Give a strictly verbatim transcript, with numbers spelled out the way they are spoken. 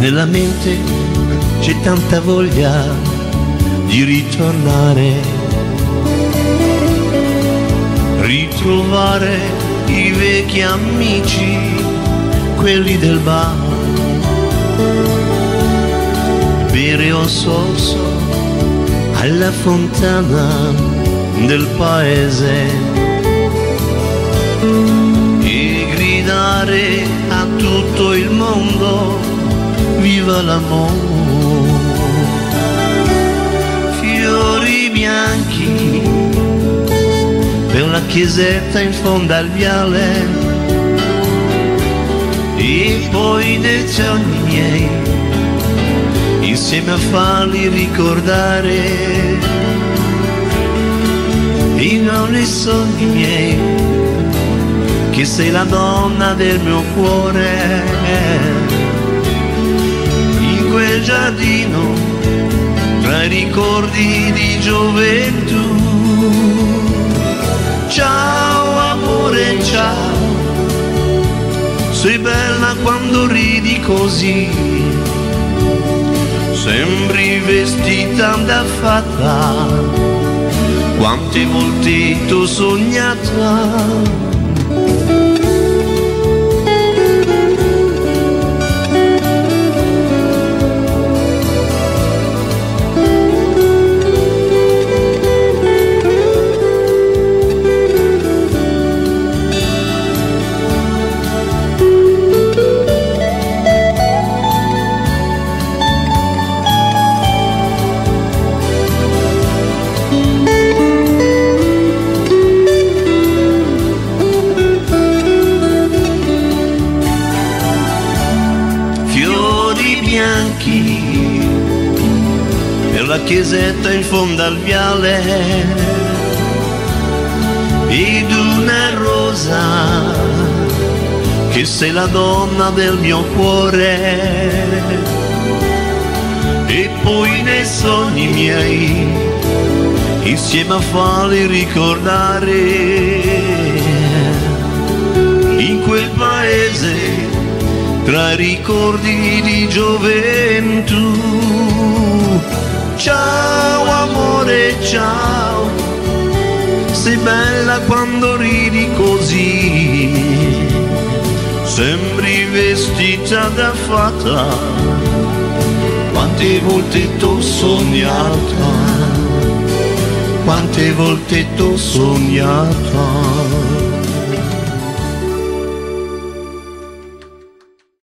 nella mente c'è tanta voglia di ritornare, ritrovare i vecchi amici, quelli del bar, bere un sorso alla fontana del paese e gridare a tutto il mondo viva l'amore. Fiori bianchi per la chiesetta in fondo al viale e poi nei sogni miei insieme a farli ricordare. E non nei sogni miei che sei la donna del mio cuore, in quel giardino tra i ricordi di gioventù. Ciao amore, ciao, sei bella quando ridi così, sembri vestita da fata, quante volte t'ho sognata. Per la chiesetta in fondo al viale ed una rosa che sei la donna del mio cuore. E poi nei sogni miei insieme a farli ricordare, in quel paese tra i ricordi di gioventù. Ciao amore, ciao, sei bella quando ridi così, sembri vestita da fata, quante volte t'ho sognata, quante volte t'ho sognata.